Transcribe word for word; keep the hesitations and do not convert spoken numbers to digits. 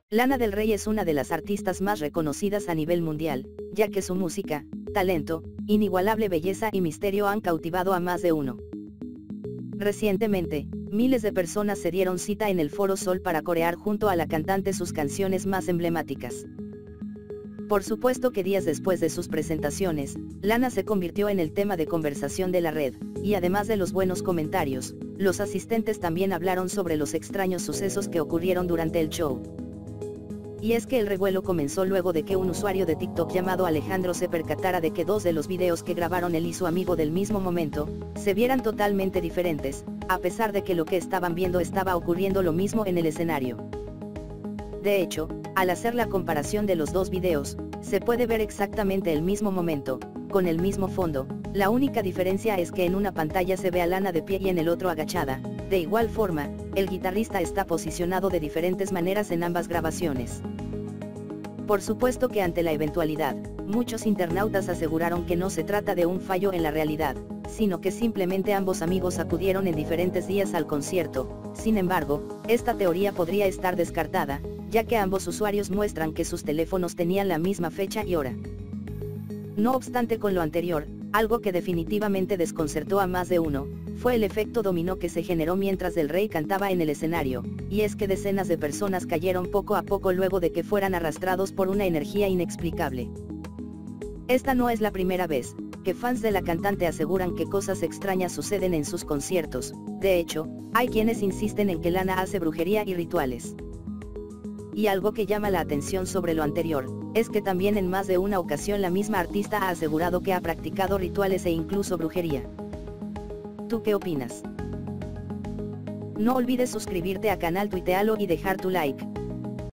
Lana Del Rey es una de las artistas más reconocidas a nivel mundial, ya que su música, talento, inigualable belleza y misterio han cautivado a más de uno. Recientemente, miles de personas se dieron cita en el Foro Sol para corear junto a la cantante sus canciones más emblemáticas. Por supuesto que días después de sus presentaciones, Lana se convirtió en el tema de conversación de la red, y además de los buenos comentarios, los asistentes también hablaron sobre los extraños sucesos que ocurrieron durante el show. Y es que el revuelo comenzó luego de que un usuario de TikTok llamado Alejandro se percatara de que dos de los videos que grabaron él y su amigo del mismo momento, se vieran totalmente diferentes, a pesar de que lo que estaban viendo estaba ocurriendo lo mismo en el escenario. De hecho, al hacer la comparación de los dos videos, se puede ver exactamente el mismo momento, con el mismo fondo, la única diferencia es que en una pantalla se ve a Lana de pie y en el otro agachada. De igual forma, el guitarrista está posicionado de diferentes maneras en ambas grabaciones. Por supuesto que ante la eventualidad, muchos internautas aseguraron que no se trata de un fallo en la realidad, sino que simplemente ambos amigos acudieron en diferentes días al concierto. Sin embargo, esta teoría podría estar descartada, ya que ambos usuarios muestran que sus teléfonos tenían la misma fecha y hora. No obstante, con lo anterior, algo que definitivamente desconcertó a más de uno, fue el efecto dominó que se generó mientras Del Rey cantaba en el escenario, y es que decenas de personas cayeron poco a poco luego de que fueran arrastrados por una energía inexplicable. Esta no es la primera vez que fans de la cantante aseguran que cosas extrañas suceden en sus conciertos. De hecho, hay quienes insisten en que Lana hace brujería y rituales. Y algo que llama la atención sobre lo anterior, es que también en más de una ocasión la misma artista ha asegurado que ha practicado rituales e incluso brujería. ¿Tú qué opinas? No olvides suscribirte a canal, tuitealo y dejar tu like.